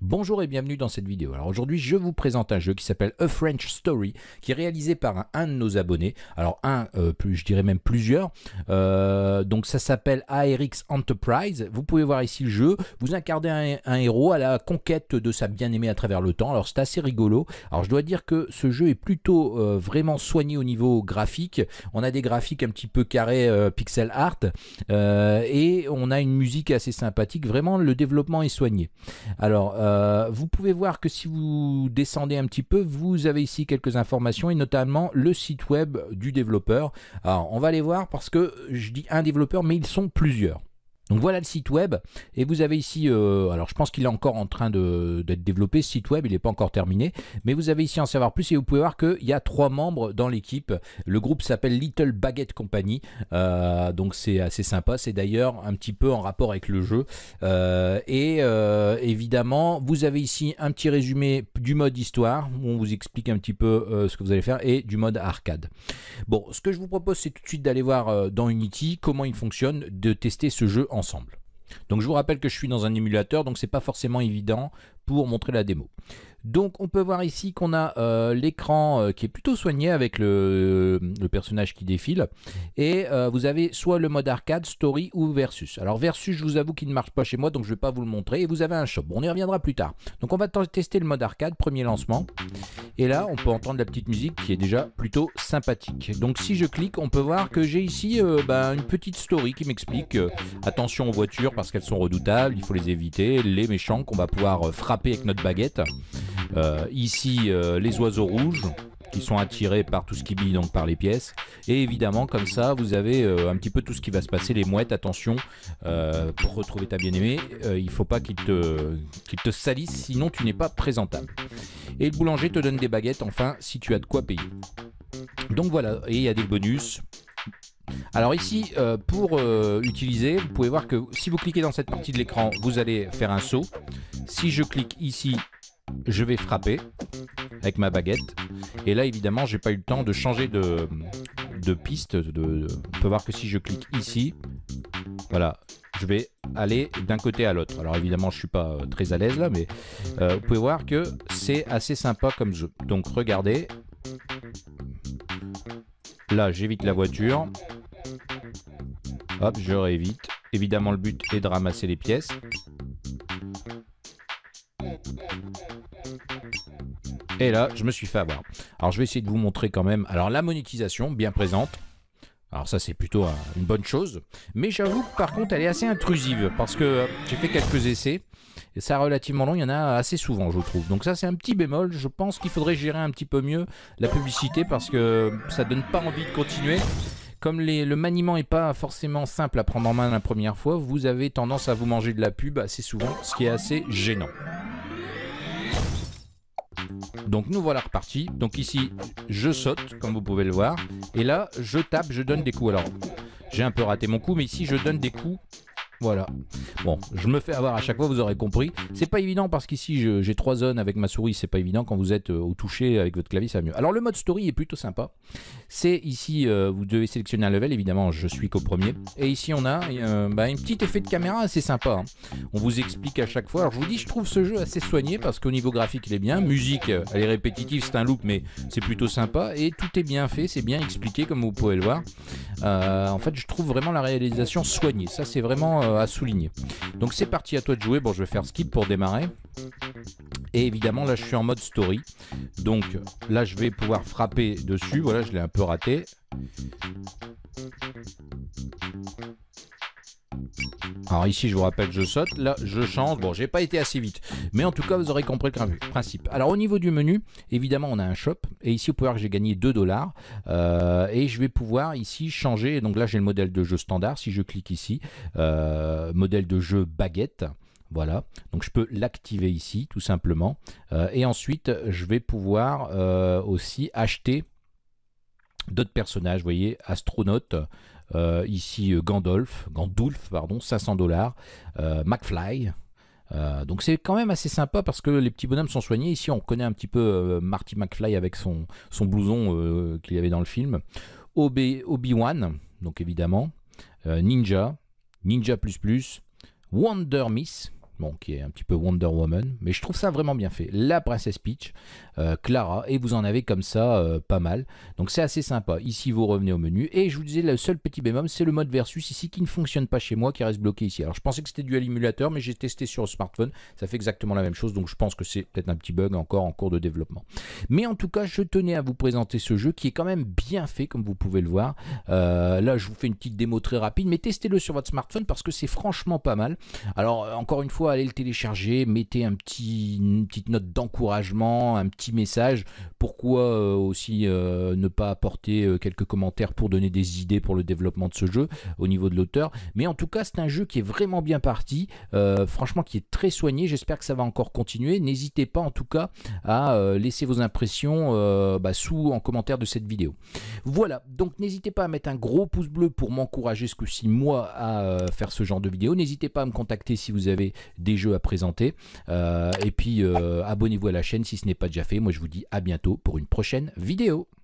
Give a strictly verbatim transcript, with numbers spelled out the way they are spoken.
Bonjour et bienvenue dans cette vidéo. Alors aujourd'hui je vous présente un jeu qui s'appelle A French Story, qui est réalisé par un, un de nos abonnés. Alors un, euh, plus, je dirais même plusieurs. Euh, donc ça s'appelle A R X Enterprise. Vous pouvez voir ici le jeu. Vous incarnez un, un héros à la conquête de sa bien-aimée à travers le temps. Alors c'est assez rigolo. Alors je dois dire que ce jeu est plutôt euh, vraiment soigné au niveau graphique. On a des graphiques un petit peu carrés, euh, pixel art, euh, et on a une musique assez sympathique. Vraiment le développement est soigné. Alors euh, Euh, vous pouvez voir que si vous descendez un petit peu, vous avez ici quelques informations et notamment le site web du développeur. Alors on va aller voir parce que je dis un développeur mais ils sont plusieurs. Donc voilà le site web et vous avez ici, euh, alors je pense qu'il est encore en train d'être développé ce site web, il n'est pas encore terminé, mais vous avez ici en savoir plus et vous pouvez voir qu'il y a trois membres dans l'équipe. Le groupe s'appelle Little Baguette Company, euh, donc c'est assez sympa, c'est d'ailleurs un petit peu en rapport avec le jeu. Euh, et euh, évidemment, vous avez ici un petit résumé du mode histoire, où on vous explique un petit peu euh, ce que vous allez faire, et du mode arcade. Bon, ce que je vous propose, c'est tout de suite d'aller voir euh, dans Unity comment il fonctionne, de tester ce jeu ensemble. Donc je vous rappelle que je suis dans un émulateur, donc c'est pas forcément évident pour montrer la démo. Donc on peut voir ici qu'on a euh, l'écran euh, qui est plutôt soigné avec le, le personnage qui défile. Et euh, vous avez soit le mode arcade, story ou versus. Alors versus, je vous avoue qu'il ne marche pas chez moi, donc je ne vais pas vous le montrer. Et vous avez un shop. Bon, on y reviendra plus tard. Donc on va tester le mode arcade, premier lancement. Et là, on peut entendre la petite musique qui est déjà plutôt sympathique. Donc si je clique, on peut voir que j'ai ici euh, bah, une petite story qui m'explique euh, attention aux voitures parce qu'elles sont redoutables, il faut les éviter, les méchants qu'on va pouvoir euh, frapper avec notre baguette. Euh, ici euh, les oiseaux rouges qui sont attirés par tout ce qui brille, donc par les pièces, et évidemment comme ça vous avez euh, un petit peu tout ce qui va se passer. Les mouettes, attention, euh, pour retrouver ta bien-aimée, euh, il faut pas qu'il te, qu'il te salisse, sinon tu n'es pas présentable. Et le boulanger te donne des baguettes, enfin, si tu as de quoi payer. Donc voilà, et il y a des bonus. Alors ici, euh, pour euh, utiliser, vous pouvez voir que si vous cliquez dans cette partie de l'écran, vous allez faire un saut. Si je clique ici, je vais frapper avec ma baguette. Et là, évidemment, j'ai pas eu le temps de changer de, de piste. De, de, on peut voir que si je clique ici, voilà, je vais aller d'un côté à l'autre. Alors évidemment, je suis pas très à l'aise là, mais euh, vous pouvez voir que c'est assez sympa comme jeu. Donc regardez. Là, j'évite la voiture. Hop, je réévite. Évidemment, le but est de ramasser les pièces. Et là, je me suis fait avoir. Alors, je vais essayer de vous montrer quand même. Alors, la monétisation, bien présente. Alors ça, c'est plutôt un, une bonne chose. Mais j'avoue que par contre, elle est assez intrusive. Parce que euh, j'ai fait quelques essais. Et ça, relativement long, il y en a assez souvent, je trouve. Donc ça, c'est un petit bémol. Je pense qu'il faudrait gérer un petit peu mieux la publicité. Parce que ça donne pas envie de continuer. Comme les, le maniement n'est pas forcément simple à prendre en main la première fois, vous avez tendance à vous manger de la pub assez souvent. Ce qui est assez gênant. Donc nous voilà repartis. Donc ici je saute comme vous pouvez le voir. Et là je tape, je donne des coups. Alors j'ai un peu raté mon coup, mais ici je donne des coups. Voilà. Bon, je me fais avoir à chaque fois, vous aurez compris. C'est pas évident parce qu'ici j'ai trois zones avec ma souris, c'est pas évident. Quand vous êtes au toucher avec votre clavier, ça va mieux. Alors le mode story est plutôt sympa. C'est ici, euh, vous devez sélectionner un level, évidemment je suis qu'au premier. Et ici on a euh, bah, un petit effet de caméra assez sympa. Hein. On vous explique à chaque fois. Alors je vous dis, je trouve ce jeu assez soigné parce qu'au niveau graphique il est bien. Musique, elle est répétitive, c'est un loop, mais c'est plutôt sympa. Et tout est bien fait, c'est bien expliqué comme vous pouvez le voir. Euh, en fait je trouve vraiment la réalisation soignée. Ça c'est vraiment euh, à souligner. Donc c'est parti, à toi de jouer. Bon, je vais faire skip pour démarrer. Et évidemment là je suis en mode story. Donc là je vais pouvoir frapper dessus. Voilà, je l'ai un peu raté. Alors ici je vous rappelle, je saute, là je change. Bon, j'ai pas été assez vite, mais en tout cas vous aurez compris le principe. Alors au niveau du menu, évidemment on a un shop, et ici vous pouvez voir que j'ai gagné deux dollars, euh, et je vais pouvoir ici changer. Donc là j'ai le modèle de jeu standard. Si je clique ici, euh, modèle de jeu baguette. Voilà, donc je peux l'activer ici tout simplement, euh, et ensuite je vais pouvoir euh, aussi acheter d'autres personnages. Vous voyez, astronaute, euh, ici euh, Gandalf, Gandulf, pardon, cinq cents dollars, euh, McFly. Euh, donc c'est quand même assez sympa parce que les petits bonhommes sont soignés. Ici on reconnaît un petit peu euh, Marty McFly avec son, son blouson euh, qu'il y avait dans le film. Obi-Wan, donc évidemment, euh, Ninja, Ninja plus plus, Wonder Miss, bon, qui est un petit peu Wonder Woman, mais je trouve ça vraiment bien fait. La princesse Peach, euh, Clara, et vous en avez comme ça euh, pas mal. Donc c'est assez sympa. Ici, vous revenez au menu, et je vous disais, le seul petit bémol, c'est le mode versus ici qui ne fonctionne pas chez moi, qui reste bloqué ici. Alors je pensais que c'était dû à l'émulateur, mais j'ai testé sur le smartphone, ça fait exactement la même chose, donc je pense que c'est peut-être un petit bug encore en cours de développement. Mais en tout cas, je tenais à vous présenter ce jeu qui est quand même bien fait, comme vous pouvez le voir. Euh, là, je vous fais une petite démo très rapide, mais testez-le sur votre smartphone parce que c'est franchement pas mal. Alors, encore une fois, allez le télécharger, mettez un petit, une petite note d'encouragement, un petit message. Pourquoi euh, aussi euh, ne pas apporter euh, quelques commentaires pour donner des idées pour le développement de ce jeu au niveau de l'auteur. Mais en tout cas, c'est un jeu qui est vraiment bien parti, euh, franchement qui est très soigné. J'espère que ça va encore continuer. N'hésitez pas en tout cas à euh, laisser vos impressions euh, bah, sous en commentaire de cette vidéo. Voilà, donc n'hésitez pas à mettre un gros pouce bleu pour m'encourager ce coup-ci moi à euh, faire ce genre de vidéo. N'hésitez pas à me contacter si vous avez des jeux à présenter. Euh, et puis euh, abonnez-vous à la chaîne si ce n'est pas déjà fait. Moi je vous dis à bientôt pour une prochaine vidéo.